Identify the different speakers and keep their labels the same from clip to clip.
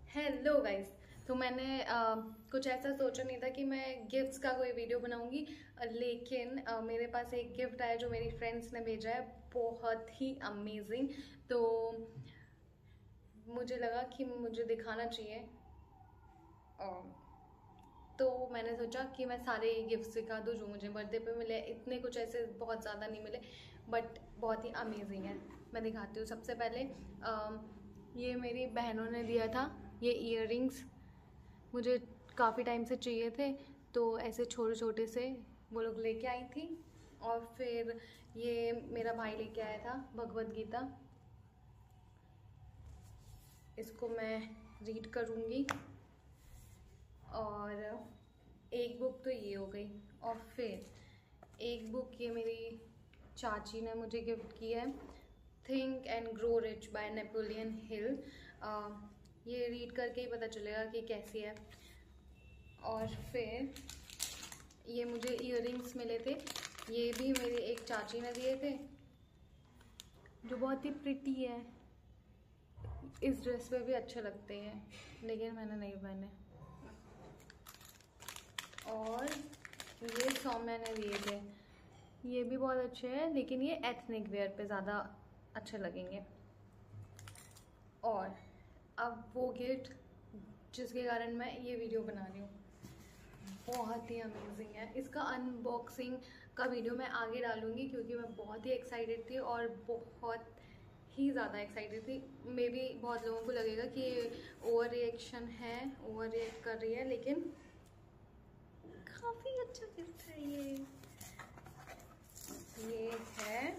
Speaker 1: Hello guys. तो मैंने कुछ ऐसा सोचा नहीं था कि मैं गिफ्ट्स का कोई वीडियो बनाऊंगी, लेकिन मेरे पास एक गिफ्ट आया जो मेरी फ्रेंड्स ने भेजा है, बहुत ही अमेजिंग। तो मुझे लगा कि मुझे दिखाना चाहिए। तो मैंने सोचा कि मैं सारे गिफ्ट्स दिखा दूँ जो मुझे बर्थडे पे मिले। इतने कुछ ऐसे बहुत ज़्यादा नहीं मिले, बट बहुत ही अमेजिंग है। मैं दिखाती हूँ। सबसे पहले ये मेरी बहनों ने दिया था। ये इयररिंग्स मुझे काफ़ी टाइम से चाहिए थे, तो ऐसे छोटे छोटे से वो लोग लेके आई थी। और फिर ये मेरा भाई लेके आया था, भगवद गीता। इसको मैं रीड करूँगी। और एक बुक तो ये हो गई। और फिर एक बुक ये मेरी चाची ने मुझे गिफ्ट की है, think and grow rich by Napoleon Hill. ये रीड करके ही पता चलेगा कि कैसी है। और फिर ये मुझे इयररिंग्स मिले थे, ये भी मेरी एक चाची ने दिए थे, जो बहुत ही प्रिटी है। इस ड्रेस पे भी अच्छे लगते हैं, लेकिन मैंने नहीं पहने। और ये सौम्या ने दिए थे, ये भी बहुत अच्छे हैं, लेकिन ये एथनिक वेयर पे ज़्यादा अच्छे लगेंगे। और अब वो गिफ्ट जिसके कारण मैं ये वीडियो बना रही हूँ, बहुत ही अमेजिंग है। इसका अनबॉक्सिंग का वीडियो मैं आगे डालूंगी, क्योंकि मैं बहुत ही एक्साइटेड थी और बहुत ही ज़्यादा एक्साइटेड थी। मे बी बहुत लोगों को लगेगा कि ओवर रिएक्शन है, ओवर रिएक्ट कर रही है, लेकिन काफ़ी अच्छा गिफ्ट है ये है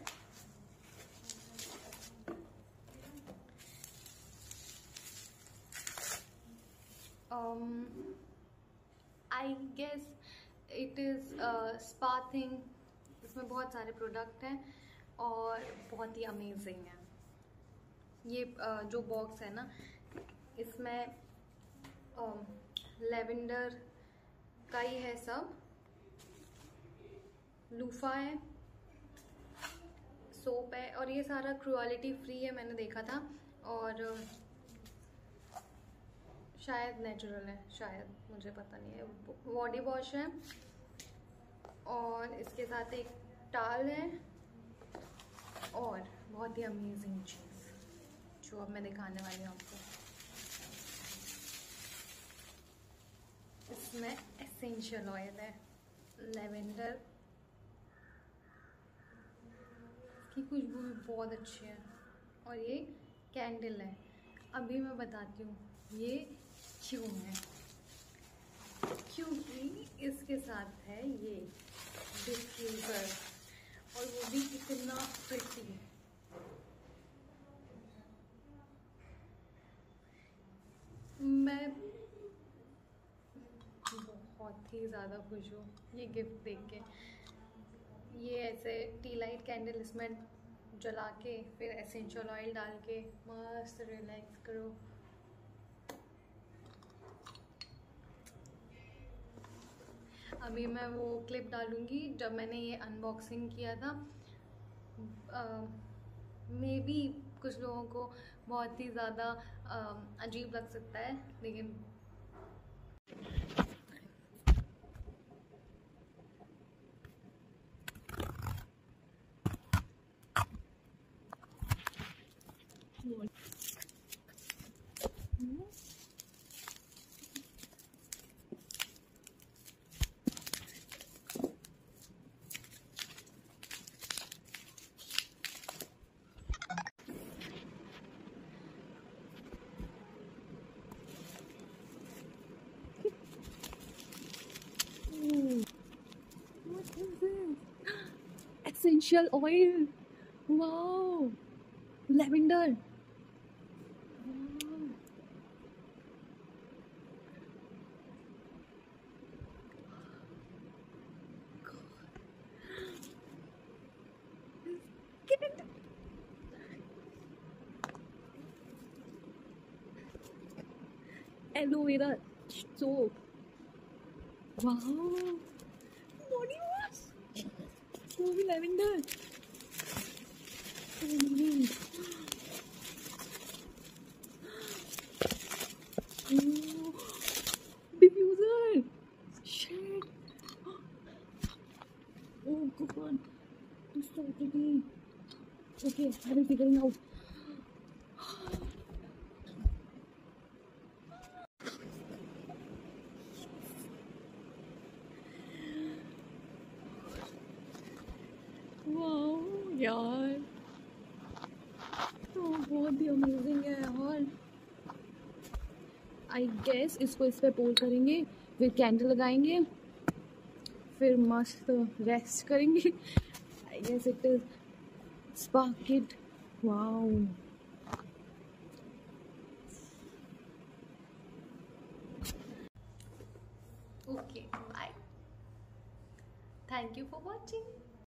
Speaker 1: I guess it is spa thing. इसमें बहुत सारे प्रोडक्ट हैं और बहुत ही अमेजिंग है। ये जो बॉक्स है ना, इसमें लेवेंडर का ही है सब। लूफा है, सोप है, और ये सारा क्रुएलिटी फ्री है, मैंने देखा था। और शायद नेचुरल है, शायद, मुझे पता नहीं है। बॉडी वॉश है, और इसके साथ एक टाल है। और बहुत ही अमेजिंग चीज़ जो अब मैं दिखाने वाली हूँ आपको, इसमें एसेंशियल ऑयल है, लेवेंडर की खुशबू भी बहुत अच्छी है। और ये कैंडल है। अभी मैं बताती हूँ ये क्यों है, क्योंकि इसके साथ है ये डिफ्यूज़र, और वो भी कितना प्रिटी। मैं बहुत ही ज़्यादा खुश हूँ ये गिफ्ट देख के। ये ऐसे टी लाइट कैंडल इसमें जला के फिर एसेंशियल ऑयल डाल के मस्त रिलैक्स करो। अभी मैं वो क्लिप डालूंगी जब मैंने ये अनबॉक्सिंग किया था। मे बी कुछ लोगों को बहुत ही ज़्यादा अजीब लग सकता है, लेकिन what is this? Essential oil. Wow. Lavender. Wow. Get it. Aloe vera soap. Wow. Body wash. वो भी lavender. I will figure it out. वाह यार, तो बहुत ही अमेजिंग है यार। आई गेस इसको इस पर पोल करेंगे, फिर कैंडल लगाएंगे, फिर मस्त रेस्ट करेंगे। I guess it is spark it. Wow, okay bye, thank you for watching.